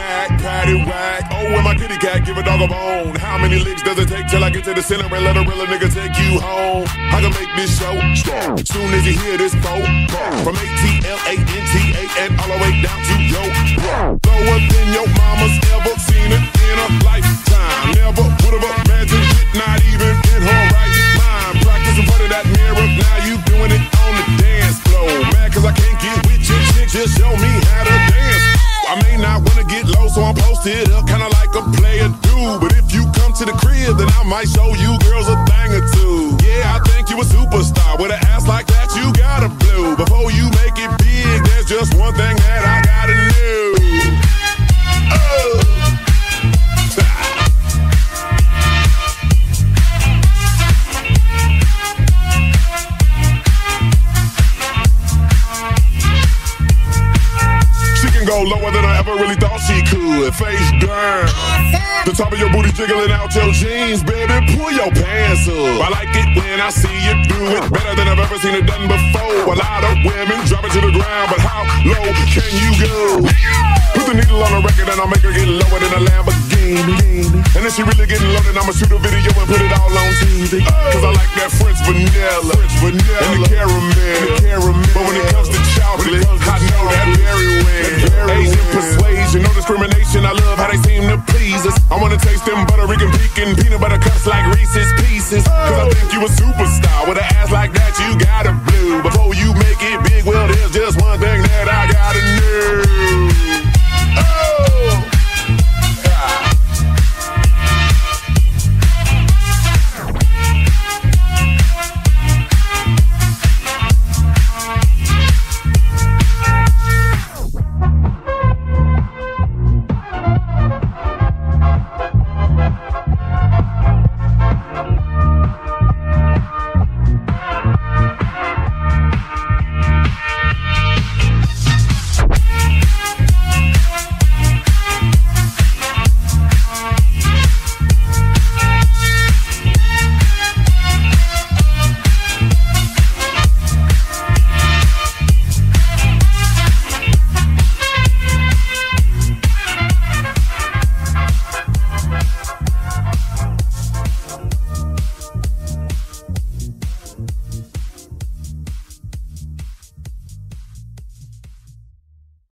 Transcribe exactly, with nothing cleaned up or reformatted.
back, pat it whack. Oh, and my kitty cat, give a dog a bone. How many licks does it take till I get to the center and let a real nigga take you home? I can make this show start soon as you hear this phone. From A T L A N T A and all the way down to yo. Lower than your mama's ever seen it in a lifetime. Never would've imagined it, not even in her right mind. Practice in front of that mirror, now you doing it on the dance floor. Mad cause I can't get with your chick, just show me how to dance. I may not wanna get low, so I'm posted up, kinda like a player do. But if you come to the crib, then I might show you girls a thing or two. Yeah, I think you a superstar. With an ass like that, you gotta blow. Before you make it big, there's just one thing that I gotta know. Oh. Go lower than I ever really thought she could. Face down, the top of your booty jiggling out your jeans, baby. Pull your pants up. I like it when I see you do it better than I've ever seen it done before. A lot of women drop it to the ground, but how low can you go? Put the needle on the record and I'll make her get lower than a Lamborghini. And if she really getting loaded, I'ma shoot a video and put it all on T V. Cause I like that French vanilla, French vanilla and the caramel. The caramel. But when it comes to chocolate, I know that very well. Asian persuasion, no discrimination. I love how they seem to please us. I wanna taste them Puerto Rican pecan peanut butter cups like Reese's Pieces. Cause I think you a superstar.